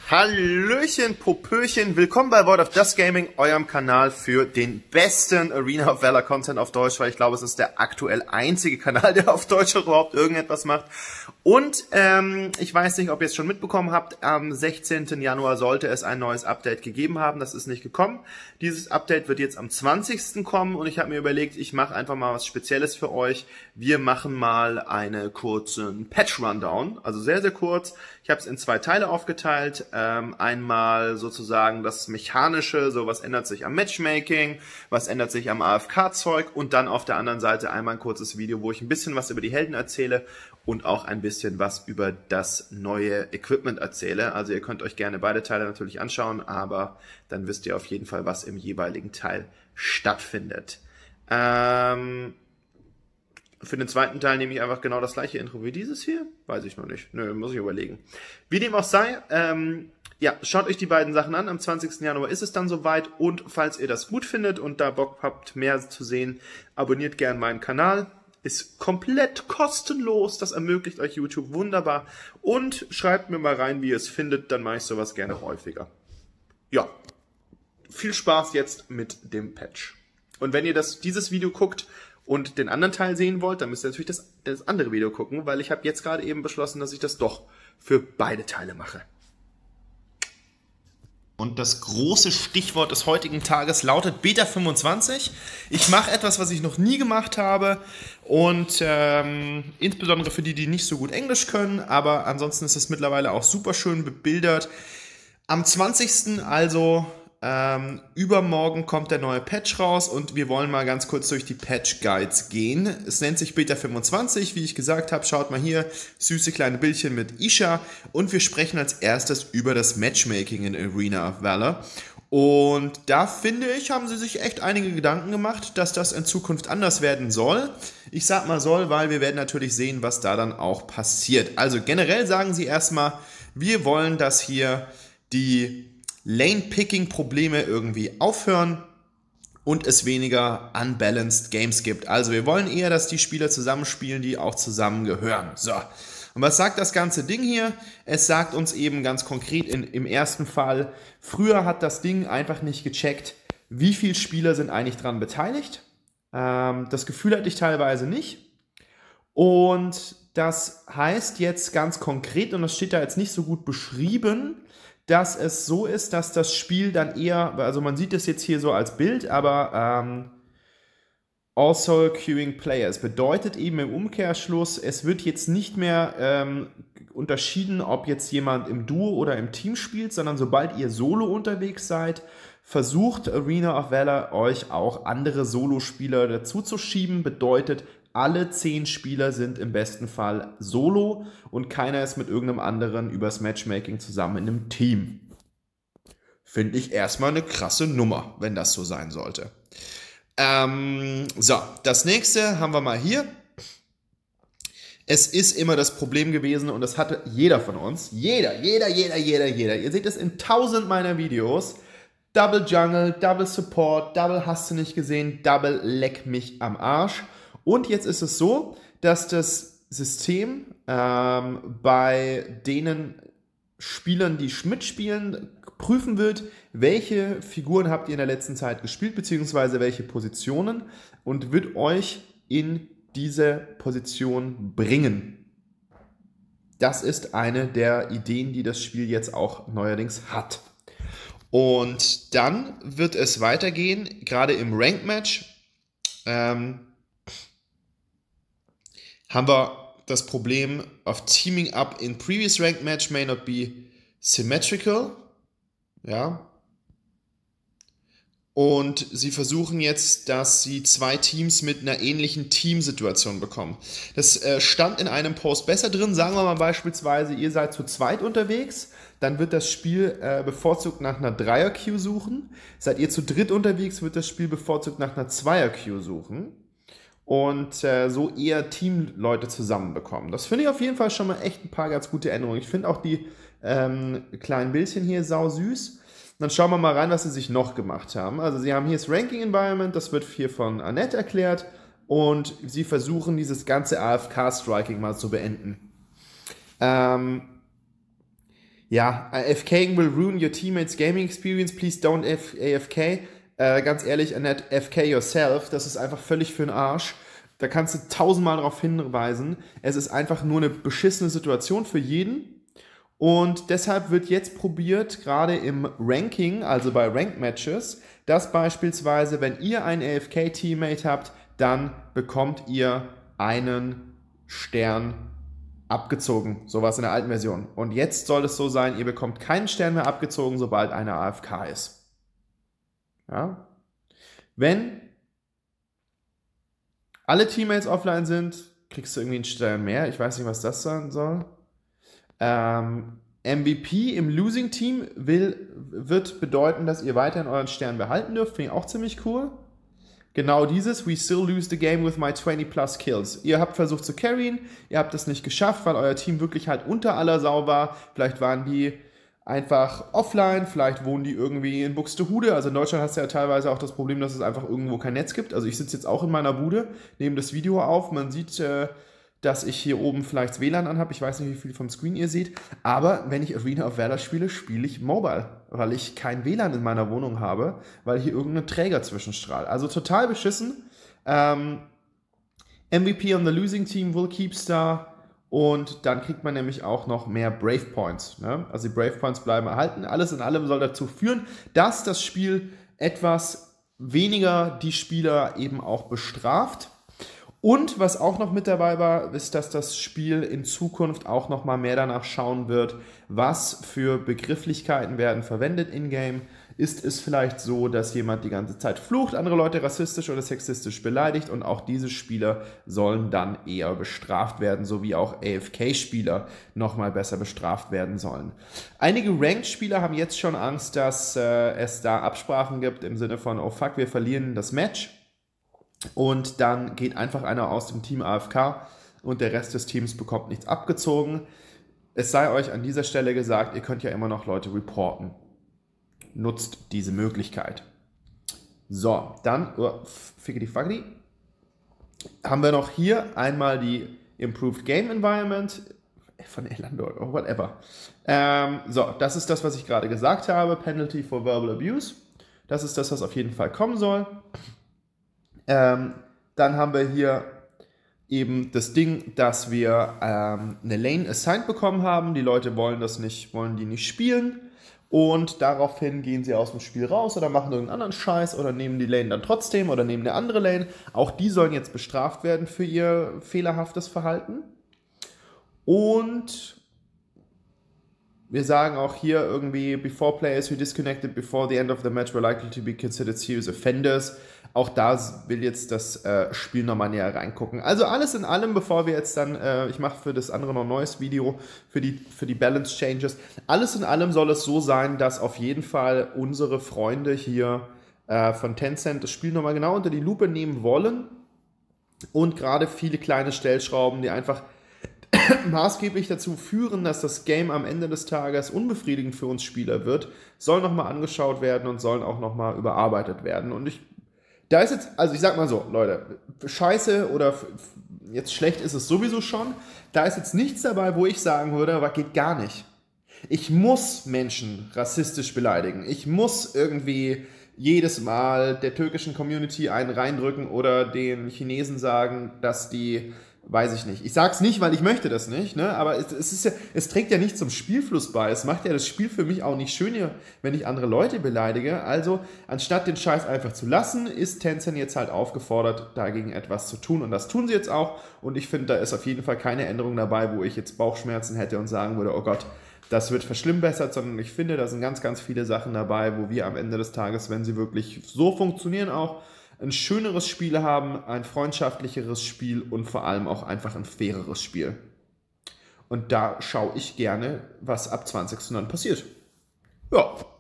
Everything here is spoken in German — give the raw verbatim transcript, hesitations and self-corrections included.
Hallöchen, Popöchen, willkommen bei World of Dust Gaming, eurem Kanal für den besten Arena of Valor Content auf Deutsch, weil ich glaube, es ist der aktuell einzige Kanal, der auf Deutsch überhaupt irgendetwas macht. Und ähm, ich weiß nicht, ob ihr es schon mitbekommen habt, am sechzehnten Januar sollte es ein neues Update gegeben haben, das ist nicht gekommen. Dieses Update wird jetzt am zwanzigsten kommen und ich habe mir überlegt, ich mache einfach mal was Spezielles für euch. Wir machen mal einen kurzen Patch-Rundown, also sehr, sehr kurz. Ich habe es in zwei Teile aufgeteilt. Ähm, einmal sozusagen das Mechanische, so was ändert sich am Matchmaking, was ändert sich am A F K-Zeug und dann auf der anderen Seite einmal ein kurzes Video, wo ich ein bisschen was über die Helden erzähle und auch ein bisschen was über das neue Equipment erzähle. Also ihr könnt euch gerne beide Teile natürlich anschauen, aber dann wisst ihr auf jeden Fall, was im jeweiligen Teil stattfindet. Ähm... Für den zweiten Teil nehme ich einfach genau das gleiche Intro wie dieses hier. Weiß ich noch nicht. Nö, muss ich überlegen. Wie dem auch sei, ähm, ja, schaut euch die beiden Sachen an. Am zwanzigsten Januar ist es dann soweit. Und falls ihr das gut findet und da Bock habt, mehr zu sehen, abonniert gern meinen Kanal. Ist komplett kostenlos. Das ermöglicht euch YouTube wunderbar. Und schreibt mir mal rein, wie ihr es findet. Dann mache ich sowas gerne häufiger. Ja, viel Spaß jetzt mit dem Patch. Und wenn ihr das, dieses Video guckt und den anderen Teil sehen wollt, dann müsst ihr natürlich das, das andere Video gucken, weil ich habe jetzt gerade eben beschlossen, dass ich das doch für beide Teile mache. Und das große Stichwort des heutigen Tages lautet Beta fünfundzwanzig. Ich mache etwas, was ich noch nie gemacht habe und ähm, insbesondere für die, die nicht so gut Englisch können, aber ansonsten ist es mittlerweile auch super schön bebildert. Am zwanzigsten also Ähm, übermorgen kommt der neue Patch raus und wir wollen mal ganz kurz durch die Patch Guides gehen. Es nennt sich Beta fünfundzwanzig, wie ich gesagt habe, schaut mal hier, süße kleine Bildchen mit Isha und wir sprechen als erstes über das Matchmaking in Arena of Valor. Und da finde ich, haben sie sich echt einige Gedanken gemacht, dass das in Zukunft anders werden soll. Ich sag mal soll, weil wir werden natürlich sehen, was da dann auch passiert. Also generell sagen sie erstmal, wir wollen, dass hier die Lane-Picking-Probleme irgendwie aufhören und es weniger unbalanced Games gibt. Also wir wollen eher, dass die Spieler zusammenspielen, die auch zusammengehören. So. Und was sagt das ganze Ding hier? Es sagt uns eben ganz konkret in, im ersten Fall, früher hat das Ding einfach nicht gecheckt, wie viele Spieler sind eigentlich dran beteiligt. Ähm, das Gefühl hatte ich teilweise nicht. Und das heißt jetzt ganz konkret, und das steht da jetzt nicht so gut beschrieben, dass es so ist, dass das Spiel dann eher, also man sieht es jetzt hier so als Bild, aber ähm, also queuing players bedeutet eben im Umkehrschluss, es wird jetzt nicht mehr ähm, unterschieden, ob jetzt jemand im Duo oder im Team spielt, sondern sobald ihr solo unterwegs seid, versucht Arena of Valor euch auch andere Solospieler dazu zu schieben, bedeutet, alle zehn Spieler sind im besten Fall solo und keiner ist mit irgendeinem anderen übers Matchmaking zusammen in einem Team. Finde ich erstmal eine krasse Nummer, wenn das so sein sollte. Ähm, so, das nächste haben wir mal hier. Es ist immer das Problem gewesen und das hatte jeder von uns. Jeder, jeder, jeder, jeder, jeder. Ihr seht es in tausend meiner Videos. Double Jungle, Double Support, Double hast du nicht gesehen, Double leck mich am Arsch. Und jetzt ist es so, dass das System ähm, bei denen Spielern, die mitspielen, prüfen wird, welche Figuren habt ihr in der letzten Zeit gespielt, beziehungsweise welche Positionen und wird euch in diese Position bringen. Das ist eine der Ideen, die das Spiel jetzt auch neuerdings hat. Und dann wird es weitergehen, gerade im Rank-Match, ähm, haben wir das Problem of teaming up in previous ranked match may not be symmetrical. Ja. Und sie versuchen jetzt, dass sie zwei Teams mit einer ähnlichen Teamsituation bekommen. Das äh, stand in einem Post besser drin. Sagen wir mal beispielsweise, ihr seid zu zweit unterwegs, dann wird das Spiel äh, bevorzugt nach einer Dreier-Queue suchen. Seid ihr zu dritt unterwegs, wird das Spiel bevorzugt nach einer Zweier-Queue suchen. Und äh, so eher Teamleute zusammenbekommen. Das finde ich auf jeden Fall schon mal echt ein paar ganz gute Änderungen. Ich finde auch die ähm, kleinen Bildchen hier sau süß. Dann schauen wir mal rein, was sie sich noch gemacht haben. Also sie haben hier das Ranking Environment, das wird hier von Annette erklärt. Und sie versuchen dieses ganze A F K-Striking mal zu beenden. Ähm, Ja, AFKing will ruin your teammates' gaming experience, please don't A F K. Äh, ganz ehrlich, Annette, A F K yourself, das ist einfach völlig für den Arsch. Da kannst du tausendmal darauf hinweisen. Es ist einfach nur eine beschissene Situation für jeden. Und deshalb wird jetzt probiert, gerade im Ranking, also bei Ranked Matches, dass beispielsweise, wenn ihr einen A F K-Teammate habt, dann bekommt ihr einen Stern abgezogen. Sowas in der alten Version. Und jetzt soll es so sein, ihr bekommt keinen Stern mehr abgezogen, sobald einer A F K ist. Ja? Wenn alle Teammates offline sind, kriegst du irgendwie einen Stern mehr. Ich weiß nicht, was das sein soll. Ähm, M V P im Losing Team will, wird bedeuten, dass ihr weiterhin euren Stern behalten dürft. Finde ich auch ziemlich cool. Genau dieses, we still lose the game with my twenty plus kills. Ihr habt versucht zu carryen, ihr habt es nicht geschafft, weil euer Team wirklich halt unter aller Sau war. Vielleicht waren die einfach offline, vielleicht wohnen die irgendwie in Buxtehude. Also in Deutschland hast du ja teilweise auch das Problem, dass es einfach irgendwo kein Netz gibt. Also ich sitze jetzt auch in meiner Bude, nehme das Video auf, man sieht, äh, dass ich hier oben vielleicht das W L A N anhabe. Ich weiß nicht, wie viel vom Screen ihr seht. Aber wenn ich Arena of Valor spiele, spiele ich Mobile, weil ich kein W L A N in meiner Wohnung habe, weil hier irgendein Träger zwischenstrahlt. Also total beschissen. Ähm, M V P on the losing team will keep star. Und dann kriegt man nämlich auch noch mehr Brave Points. Ne? Also die Brave Points bleiben erhalten. Alles in allem soll dazu führen, dass das Spiel etwas weniger die Spieler eben auch bestraft. Und was auch noch mit dabei war, ist, dass das Spiel in Zukunft auch noch mal mehr danach schauen wird, was für Begrifflichkeiten werden verwendet in-game. Ist es vielleicht so, dass jemand die ganze Zeit flucht, andere Leute rassistisch oder sexistisch beleidigt und auch diese Spieler sollen dann eher bestraft werden, so wie auch A F K-Spieler noch mal besser bestraft werden sollen. Einige Ranked-Spieler haben jetzt schon Angst, dass äh, es da Absprachen gibt im Sinne von, oh fuck, wir verlieren das Match. Und dann geht einfach einer aus dem Team A F K und der Rest des Teams bekommt nichts abgezogen. Es sei euch an dieser Stelle gesagt, ihr könnt ja immer noch Leute reporten. Nutzt diese Möglichkeit. So, dann, oh, fickety fuckety, haben wir noch hier einmal die Improved Game Environment von Elando oder whatever. Ähm, so, das ist das, was ich gerade gesagt habe. Penalty for Verbal Abuse. Das ist das, was auf jeden Fall kommen soll. Ähm, dann haben wir hier eben das Ding, dass wir ähm, eine Lane assigned bekommen haben. Die Leute wollen das nicht, wollen die nicht spielen. Und daraufhin gehen sie aus dem Spiel raus oder machen irgendeinen anderen Scheiß oder nehmen die Lane dann trotzdem oder nehmen eine andere Lane. Auch die sollen jetzt bestraft werden für ihr fehlerhaftes Verhalten. Und wir sagen auch hier irgendwie, before players who disconnected before the end of the match were likely to be considered serious offenders. Auch da will jetzt das äh, Spiel nochmal näher reingucken. Also alles in allem, bevor wir jetzt dann, äh, ich mache für das andere noch ein neues Video, für die, für die Balance Changes. Alles in allem soll es so sein, dass auf jeden Fall unsere Freunde hier äh, von Tencent das Spiel nochmal genau unter die Lupe nehmen wollen. Und gerade viele kleine Stellschrauben, die einfach maßgeblich dazu führen, dass das Game am Ende des Tages unbefriedigend für uns Spieler wird, sollen nochmal angeschaut werden und sollen auch nochmal überarbeitet werden. Und ich, da ist jetzt, also ich sag mal so, Leute, scheiße oder jetzt schlecht ist es sowieso schon, da ist jetzt nichts dabei, wo ich sagen würde, aber geht gar nicht. Ich muss Menschen rassistisch beleidigen. Ich muss irgendwie jedes Mal der türkischen Community einen reindrücken oder den Chinesen sagen, dass die, weiß ich nicht. Ich sag's nicht, weil ich möchte das nicht, ne? Aber es, es, ist ja, es trägt ja nicht zum Spielfluss bei. Es macht ja das Spiel für mich auch nicht schöner, wenn ich andere Leute beleidige. Also, anstatt den Scheiß einfach zu lassen, ist Tencent jetzt halt aufgefordert, dagegen etwas zu tun. Und das tun sie jetzt auch. Und ich finde, da ist auf jeden Fall keine Änderung dabei, wo ich jetzt Bauchschmerzen hätte und sagen würde, oh Gott, das wird verschlimmbessert, sondern ich finde, da sind ganz, ganz viele Sachen dabei, wo wir am Ende des Tages, wenn sie wirklich so funktionieren, auch ein schöneres Spiel haben, ein freundschaftlicheres Spiel und vor allem auch einfach ein faireres Spiel. Und da schaue ich gerne, was ab zwanzigsten dann passiert. Ja.